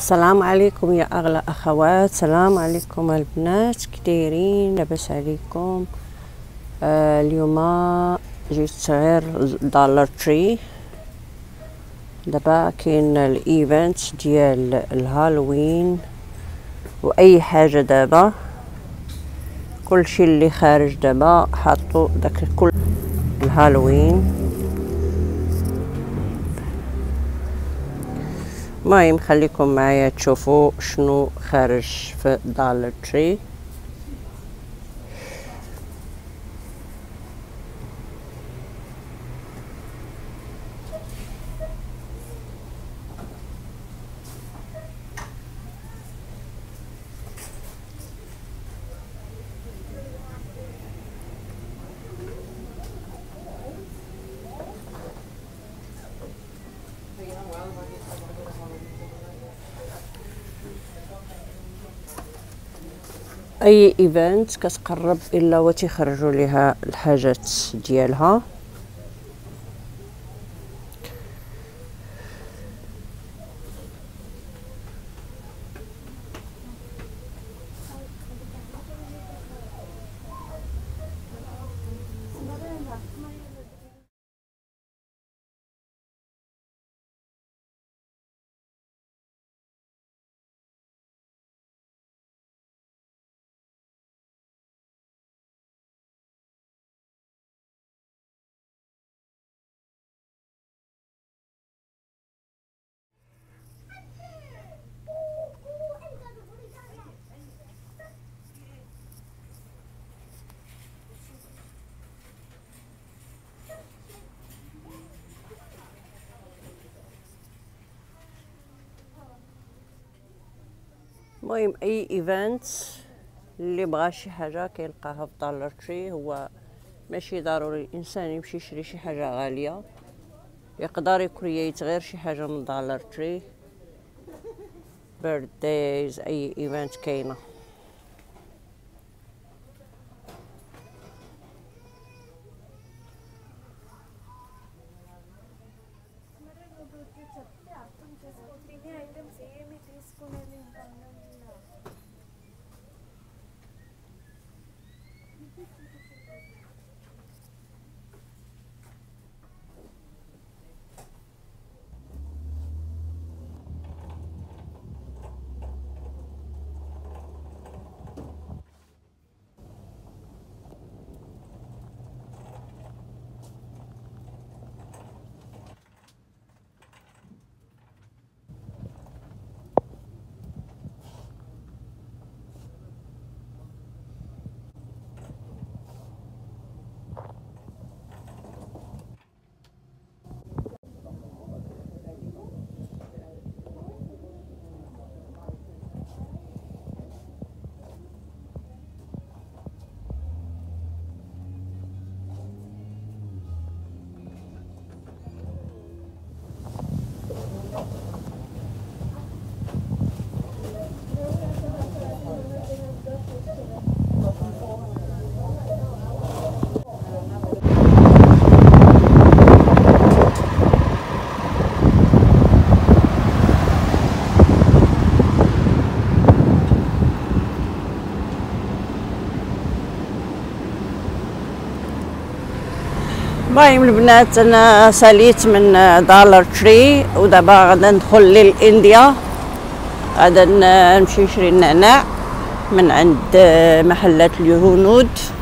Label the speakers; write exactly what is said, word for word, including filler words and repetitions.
Speaker 1: السلام عليكم يا اغلى اخوات، سلام عليكم البنات، كدايرين؟ لاباس عليكم؟ آه اليوم جيت غير دولار تري. دابا كاين الايفنت ديال الهالوين واي حاجه. دابا كلشي اللي خارج دابا حطوا داك كل الهالوين. المهم خليكم معايا تشوفوا شنو خارج في دولار تري. اي ايفنت كتقرب الا وتيخرجوا ليها الحاجات ديالها. المهم اي ايفنت اللي بغى شي حاجه كيلقاها في دولار تري. هو ماشي ضروري الانسان يمشي يشري شي حاجه غاليه، يقدر يكرييت غير شي حاجه من دولار تري. بيرثدايز اي ايفنت كاينه. المهم البنات انا ساليت من دولار تري ودابا غادا ندخل للانديا. غادا نمشي نشري النعناع من عند محلات الهنود.